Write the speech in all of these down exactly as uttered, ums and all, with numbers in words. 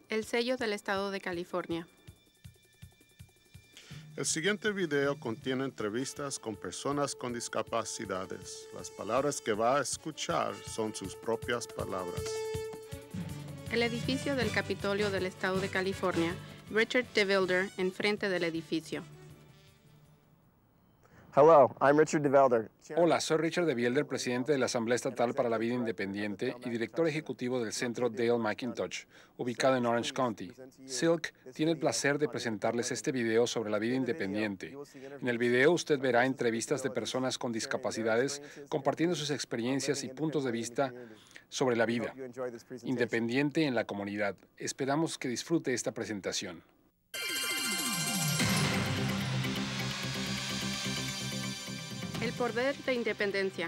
El sello del estado de California. El siguiente video contiene entrevistas con personas con discapacidades. Las palabras que va a escuchar son sus propias palabras. El edificio del Capitolio del estado de California. Richard DeVilder, enfrente del edificio. Hello, I'm Richard DeVilder. Hola, soy Richard DeVilder, presidente de la Asamblea Estatal para la Vida Independiente y director ejecutivo del Centro Dale McIntosh, ubicado en Orange County. Silk tiene el placer de presentarles este video sobre la vida independiente. En el video usted verá entrevistas de personas con discapacidades compartiendo sus experiencias y puntos de vista sobre la vida independiente en la comunidad. Esperamos que disfrute esta presentación. El poder de independencia.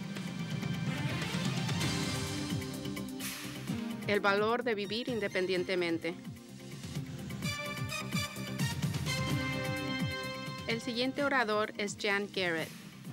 El valor de vivir independientemente. El siguiente orador es Jan Garrett.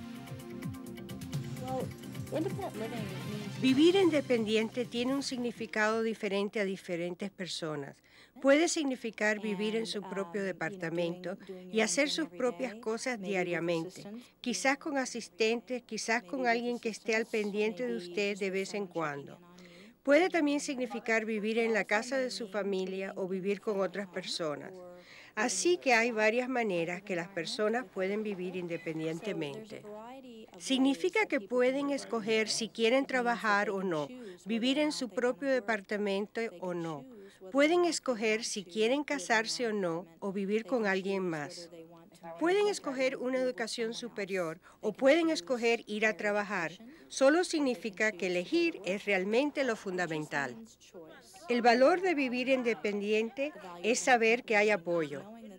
Vivir independiente tiene un significado diferente a diferentes personas. Puede significar vivir en su propio departamento y hacer sus propias cosas diariamente, quizás con asistentes, quizás con alguien que esté al pendiente de usted de vez en cuando. Puede también significar vivir en la casa de su familia o vivir con otras personas. Así que hay varias maneras que las personas pueden vivir independientemente. Significa que pueden escoger si quieren trabajar o no, vivir en su propio departamento o no. Pueden escoger si quieren casarse o no o vivir con alguien más. Pueden escoger una educación superior o pueden escoger ir a trabajar. Solo significa que elegir es realmente lo fundamental. El valor de vivir independiente es saber que hay apoyo.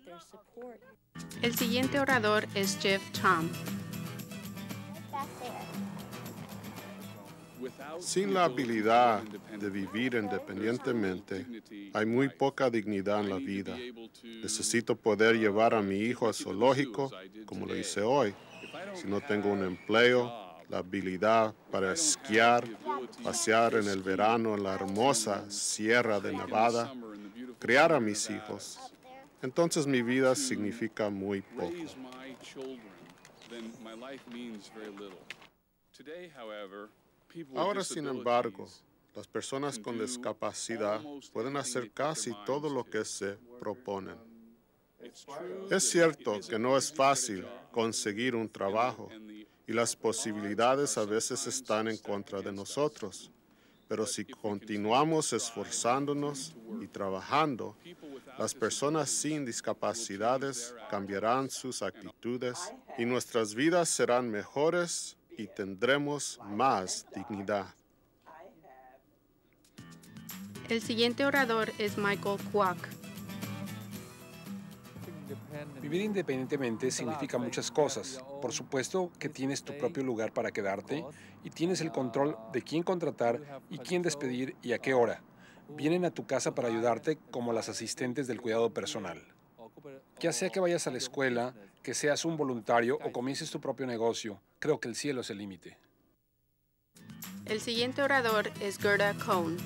El siguiente orador es Jeff Tom. Sin la habilidad de vivir independientemente, hay muy poca dignidad en la vida. Necesito poder llevar a mi hijo al zoológico, como lo hice hoy. Si no tengo un empleo, la habilidad para esquiar, pasear en el verano en la hermosa Sierra de Nevada, criar a mis hijos, entonces mi vida significa muy poco. Ahora, sin embargo, las personas con discapacidad pueden hacer casi todo lo que se proponen. Es cierto que no es fácil conseguir un trabajo y las posibilidades a veces están en contra de nosotros. Pero si continuamos esforzándonos y trabajando, las personas sin discapacidades cambiarán sus actitudes y nuestras vidas serán mejores y tendremos más dignidad. El siguiente orador es Michael Kwok. Vivir independientemente significa muchas cosas. Por supuesto que tienes tu propio lugar para quedarte y tienes el control de quién contratar y quién despedir y a qué hora. Vienen a tu casa para ayudarte como las asistentes del cuidado personal. Ya sea que vayas a la escuela, que seas un voluntario o comiences tu propio negocio, creo que el cielo es el límite. El siguiente orador es Gerda Cohn.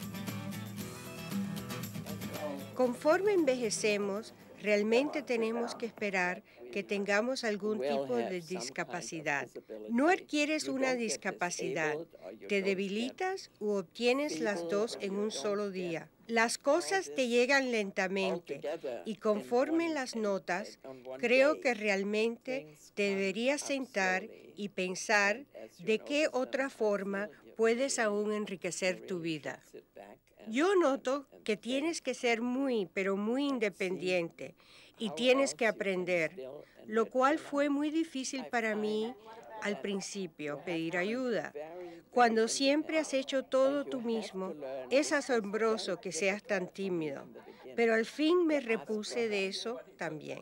Conforme envejecemos, realmente tenemos que esperar que tengamos algún tipo de discapacidad. No adquieres una discapacidad, te debilitas u obtienes las dos en un solo día. Las cosas te llegan lentamente y conforme las notas, creo que realmente te deberías sentar y pensar de qué otra forma puedes aún enriquecer tu vida. Yo noto que tienes que ser muy, pero muy independiente y tienes que aprender, lo cual fue muy difícil para mí al principio, pedir ayuda. Cuando siempre has hecho todo tú mismo, es asombroso que seas tan tímido, pero al fin me repuse de eso también.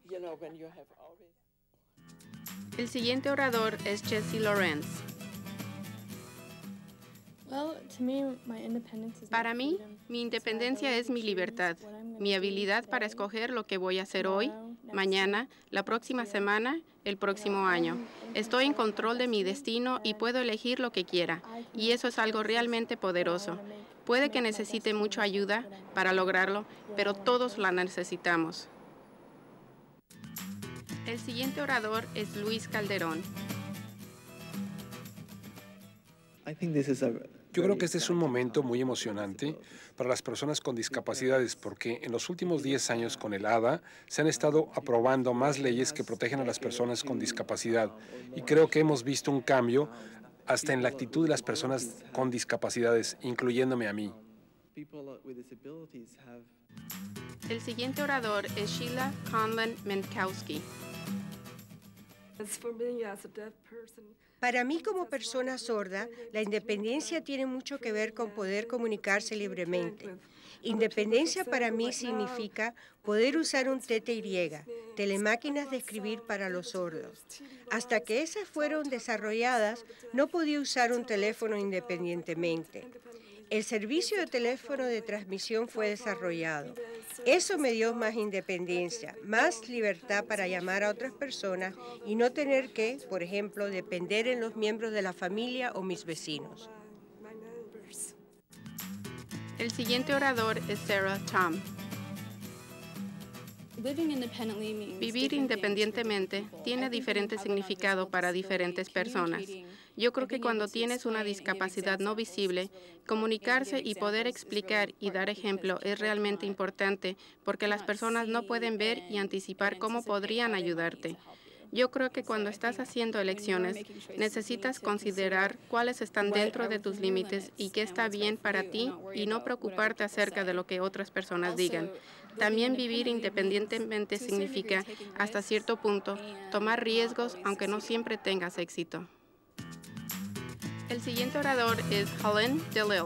El siguiente orador es Jesse Lawrence. Para mí, mi independencia es mi libertad, mi habilidad para escoger lo que voy a hacer hoy, mañana, la próxima semana, el próximo año. Estoy en control de mi destino y puedo elegir lo que quiera, y eso es algo realmente poderoso. Puede que necesite mucha ayuda para lograrlo, pero todos la necesitamos. El siguiente orador es Luis Calderón. Yo creo que este es un momento muy emocionante para las personas con discapacidades porque en los últimos diez años con el A D A se han estado aprobando más leyes que protegen a las personas con discapacidad y creo que hemos visto un cambio hasta en la actitud de las personas con discapacidades, incluyéndome a mí. El siguiente orador es Sheila Conlon-Menkowski. Para mí, como persona sorda, la independencia tiene mucho que ver con poder comunicarse libremente. Independencia para mí significa poder usar un T T Y, telemáquinas de escribir para los sordos. Hasta que esas fueron desarrolladas, no podía usar un teléfono independientemente. El servicio de teléfono de transmisión fue desarrollado. Eso me dio más independencia, más libertad para llamar a otras personas y no tener que, por ejemplo, depender en los miembros de la familia o mis vecinos. El siguiente orador es Sarah Tom. Vivir independientemente tiene diferente significado para diferentes personas. Yo creo que cuando tienes una discapacidad no visible, comunicarse y poder explicar y dar ejemplo es realmente importante porque las personas no pueden ver y anticipar cómo podrían ayudarte. Yo creo que cuando estás haciendo elecciones, necesitas considerar cuáles están dentro de tus límites y qué está bien para ti y no preocuparte acerca de lo que otras personas digan. También vivir independientemente significa, hasta cierto punto, tomar riesgos aunque no siempre tengas éxito. El siguiente orador es Helen DeLille.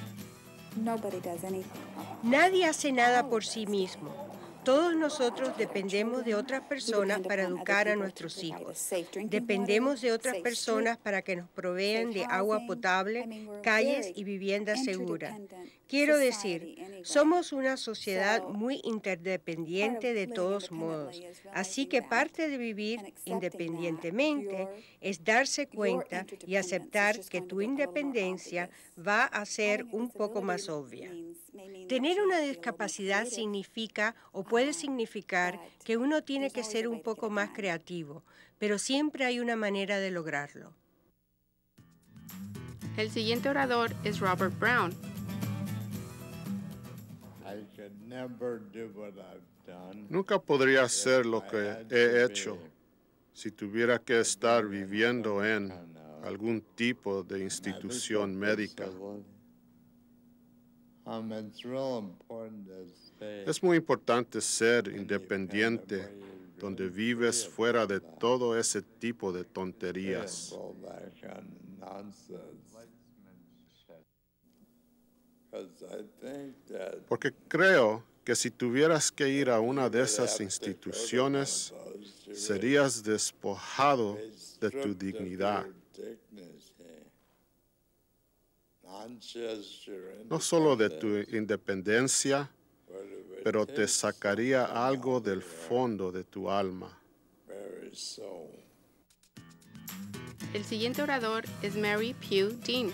Nadie hace nada por sí mismo. Todos nosotros dependemos de otras personas para educar a nuestros hijos. Dependemos de otras personas para que nos provean de agua potable, calles y viviendas seguras. Quiero decir, somos una sociedad muy interdependiente de todos modos. Así que parte de vivir independientemente es darse cuenta y aceptar que tu independencia va a ser un poco más obvia. Tener una discapacidad significa o puede significar que uno tiene que ser un poco más creativo, pero siempre hay una manera de lograrlo. El siguiente orador es Robert Brown. Nunca podría hacer lo que he hecho si tuviera que estar viviendo en algún tipo de institución médica. Es muy importante ser independiente donde vives fuera de todo ese tipo de tonterías. Porque creo que si tuvieras que ir a una de esas instituciones, serías despojado de tu dignidad. No solo de tu independencia, pero te sacaría algo del fondo de tu alma. El siguiente orador es Mary Pugh Dean.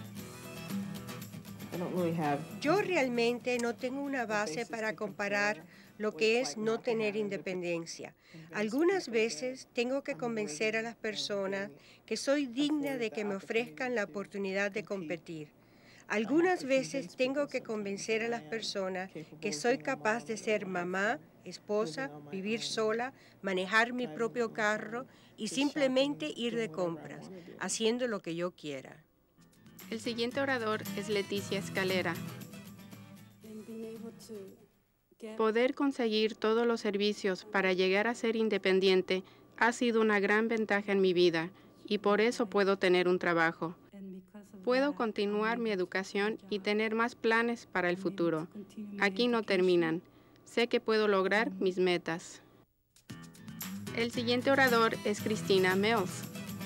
Yo realmente no tengo una base para comparar lo que es no tener independencia. Algunas veces tengo que convencer a las personas que soy digna de que me ofrezcan la oportunidad de competir. Algunas veces tengo que convencer a las personas que soy capaz de ser mamá, esposa, vivir sola, manejar mi propio carro y simplemente ir de compras, haciendo lo que yo quiera. El siguiente orador es Leticia Escalera. Poder conseguir todos los servicios para llegar a ser independiente ha sido una gran ventaja en mi vida y por eso puedo tener un trabajo. Puedo continuar mi educación y tener más planes para el futuro. Aquí no terminan. Sé que puedo lograr mis metas. El siguiente orador es Christina Mills.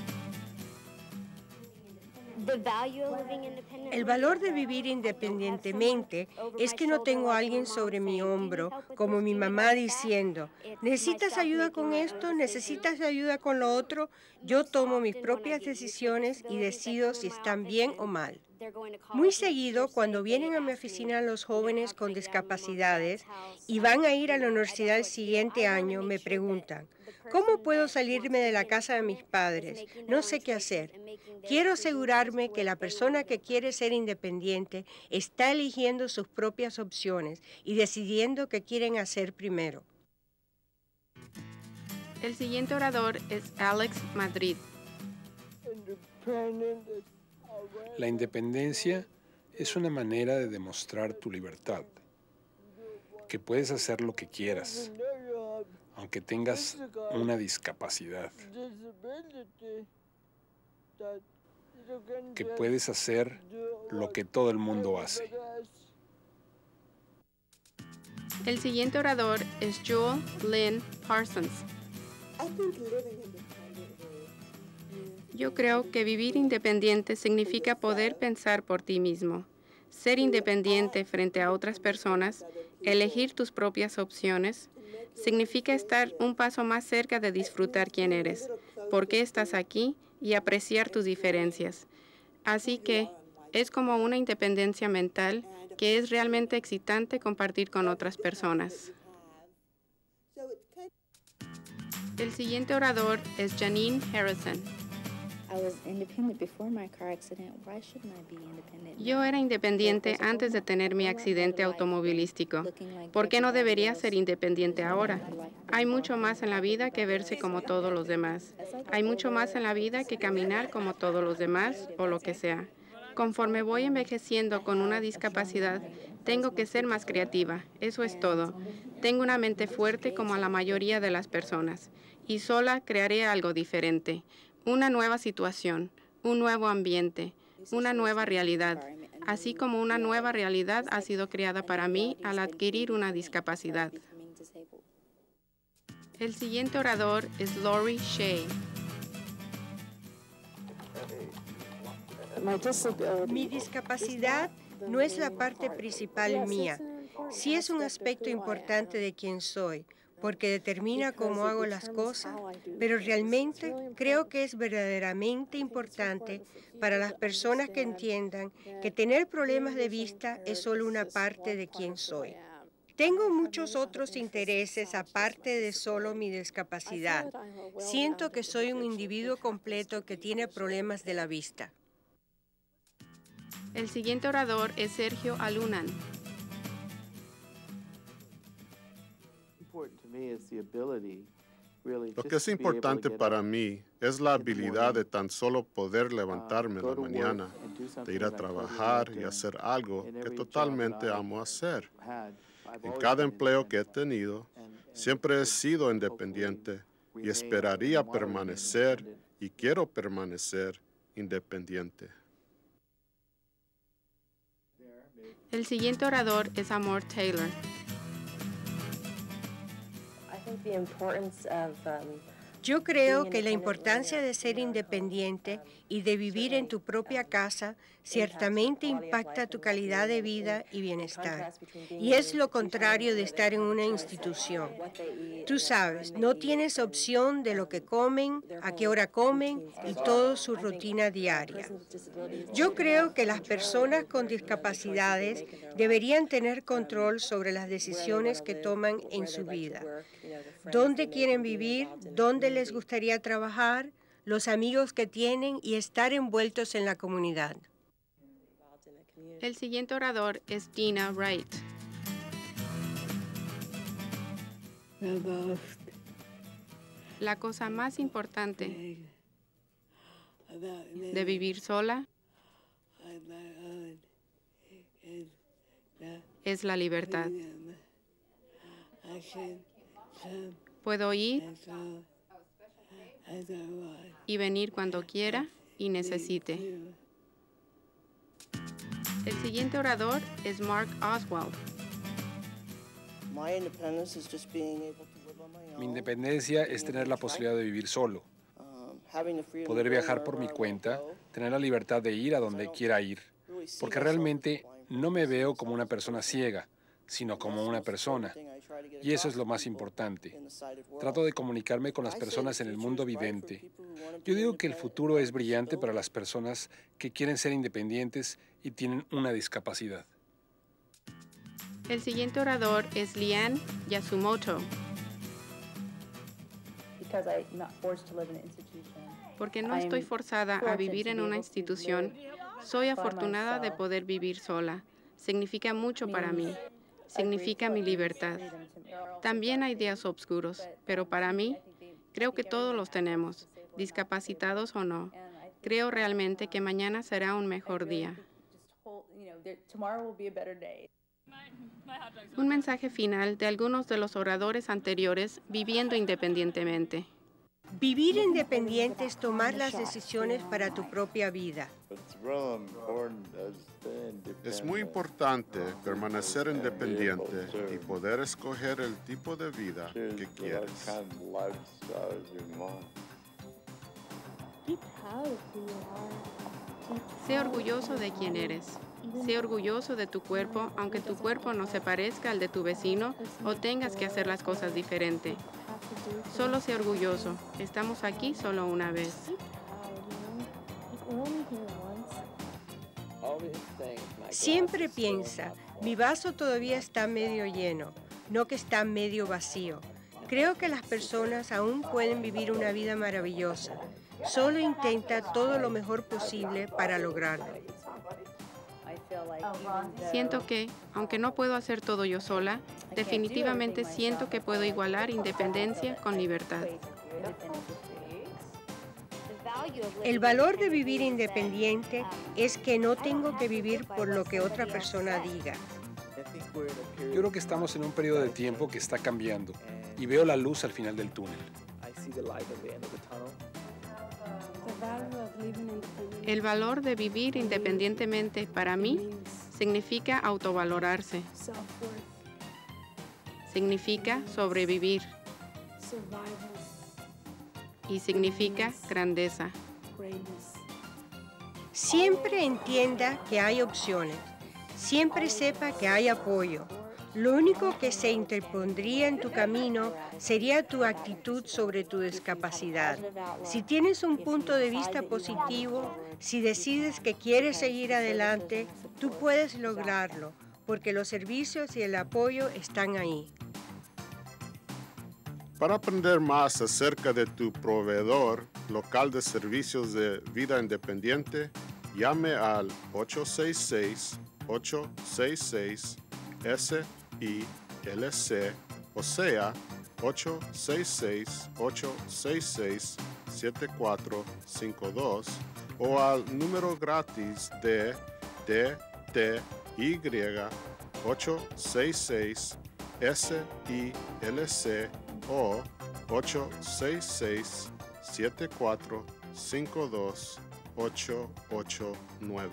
El valor de vivir independientemente es que no tengo a alguien sobre mi hombro, como mi mamá diciendo, ¿necesitas ayuda con esto? ¿Necesitas ayuda con lo otro? Yo tomo mis propias decisiones y decido si están bien o mal. Muy seguido, cuando vienen a mi oficina los jóvenes con discapacidades y van a ir a la universidad el siguiente año, me preguntan, ¿cómo puedo salirme de la casa de mis padres? No sé qué hacer. Quiero asegurarme que la persona que quiere ser independiente está eligiendo sus propias opciones y decidiendo qué quieren hacer primero. El siguiente orador es Alex Madrid. La independencia es una manera de demostrar tu libertad, que puedes hacer lo que quieras, aunque tengas una discapacidad, que puedes hacer lo que todo el mundo hace. El siguiente orador es Joel Lynn Parsons. Yo creo que vivir independiente significa poder pensar por ti mismo, ser independiente frente a otras personas, elegir tus propias opciones, significa estar un paso más cerca de disfrutar quién eres, por qué estás aquí y apreciar tus diferencias. Así que es como una independencia mental que es realmente excitante compartir con otras personas. El siguiente orador es Janine Harrison. Yo era independiente antes de tener mi accidente automovilístico. ¿Por qué no debería ser independiente ahora? Hay mucho más en la vida que verse como todos los demás. Hay mucho más en la vida que caminar como todos los demás o lo que sea. Conforme voy envejeciendo con una discapacidad, tengo que ser más creativa. Eso es todo. Tengo una mente fuerte como la mayoría de las personas y sola crearé algo diferente. Una nueva situación, un nuevo ambiente, una nueva realidad, así como una nueva realidad ha sido creada para mí al adquirir una discapacidad. El siguiente orador es Lori Shea. Mi discapacidad no es la parte principal mía. Sí es un aspecto importante de quién soy, porque determina cómo hago las cosas, pero realmente creo que es verdaderamente importante para las personas que entiendan que tener problemas de vista es solo una parte de quién soy. Tengo muchos otros intereses aparte de solo mi discapacidad. Siento que soy un individuo completo que tiene problemas de la vista. El siguiente orador es Sergio Alunan. Lo que es importante para mí es la habilidad de tan solo poder levantarme en la mañana, de ir a trabajar y hacer algo que totalmente amo hacer. En cada empleo que he tenido, siempre he sido independiente y esperaría permanecer y quiero permanecer independiente. El siguiente orador es Amor Taylor. Yo creo que la importancia de ser independiente y de vivir en tu propia casa ciertamente impacta tu calidad de vida y bienestar. Y es lo contrario de estar en una institución. Tú sabes, no tienes opción de lo que comen, a qué hora comen y toda su rutina diaria. Yo creo que las personas con discapacidades deberían tener control sobre las decisiones que toman en su vida. Dónde quieren vivir, dónde les gustaría trabajar, los amigos que tienen y estar envueltos en la comunidad. El siguiente orador es Dina Wright. La cosa más importante de vivir sola es la libertad. Puedo ir y venir cuando quiera y necesite. El siguiente orador es Mark Oswald. Mi independencia es tener la posibilidad de vivir solo, poder viajar por mi cuenta, tener la libertad de ir a donde quiera ir, porque realmente no me veo como una persona ciega, sino como una persona. Y eso es lo más importante. Trato de comunicarme con las personas en el mundo vidente. Yo digo que el futuro es brillante para las personas que quieren ser independientes y tienen una discapacidad. El siguiente orador es Liane Yasumoto. Porque no estoy forzada a vivir en una institución, soy afortunada de poder vivir sola. Significa mucho para mí. Significa mi libertad. También hay días oscuros, pero para mí, creo que todos los tenemos, discapacitados o no. Creo realmente que mañana será un mejor día. Un mensaje final de algunos de los oradores anteriores viviendo independientemente. Vivir independiente es tomar las decisiones para tu propia vida. Es muy importante permanecer independiente y poder escoger el tipo de vida que quieres. Sé orgulloso de quién eres. Sé orgulloso de tu cuerpo, aunque tu cuerpo no se parezca al de tu vecino o tengas que hacer las cosas diferente. Solo sé orgulloso. Estamos aquí solo una vez. Siempre piensa, mi vaso todavía está medio lleno, no que está medio vacío. Creo que las personas aún pueden vivir una vida maravillosa. Solo intenta todo lo mejor posible para lograrlo. Siento que, aunque no puedo hacer todo yo sola, definitivamente siento que puedo igualar independencia con libertad. El valor de vivir independiente es que no tengo que vivir por lo que otra persona diga. Yo creo que estamos en un periodo de tiempo que está cambiando y veo la luz al final del túnel. El valor de vivir independientemente para mí significa autovalorarse. Significa sobrevivir. Y significa grandeza. Siempre entienda que hay opciones. Siempre sepa que hay apoyo. Lo único que se interpondría en tu camino sería tu actitud sobre tu discapacidad. Si tienes un punto de vista positivo, si decides que quieres seguir adelante, tú puedes lograrlo, porque los servicios y el apoyo están ahí. Para aprender más acerca de tu proveedor local de servicios de vida independiente, llame al ocho seis seis, ocho seis seis, S I L C, o sea, ocho seis seis, ocho seis seis, siete cuatro cinco dos, o al número gratis de D T Y ocho seis seis, S I L C, o ocho seis seis, siete cuatro cinco dos, ocho ocho nueve.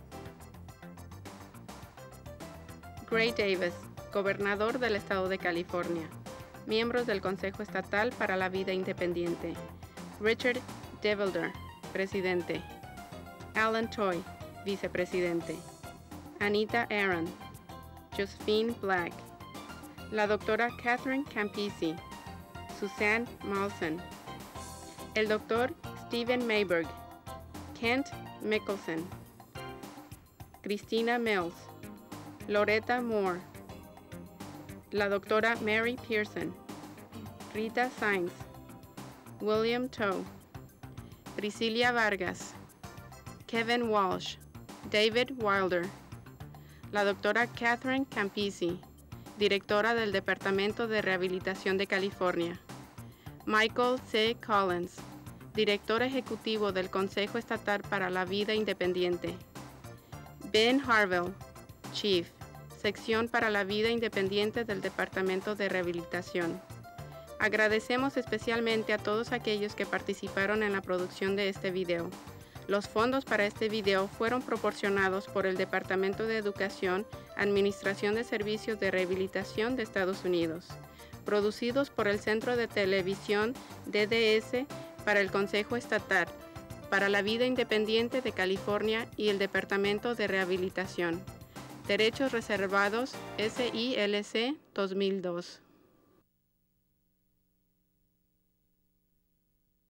Gray Davis, gobernador del estado de California. Miembros del Consejo Estatal para la Vida Independiente. Richard Develder, presidente. Alan Toy, vicepresidente. Anita Aaron. Josephine Black. La doctora Catherine Campisi. Suzanne Malson. El doctor Stephen Mayberg. Kent Mickelson. Christina Mills. Loretta Moore. La doctora Mary Pearson. Rita Sainz. William Toe. Priscilla Vargas. Kevin Walsh. David Wilder. La doctora Catherine Campisi, directora del Departamento de Rehabilitación de California. Michael C. Collins, director ejecutivo del Consejo Estatal para la Vida Independiente. Ben Harvell, Chief, Sección para la Vida Independiente del Departamento de Rehabilitación. Agradecemos especialmente a todos aquellos que participaron en la producción de este video. Los fondos para este video fueron proporcionados por el Departamento de Educación, Administración de Servicios de Rehabilitación de Estados Unidos, producidos por el Centro de Televisión D D S para el Consejo Estatal para la Vida Independiente de California y el Departamento de Rehabilitación. Derechos Reservados S I L C dos mil dos.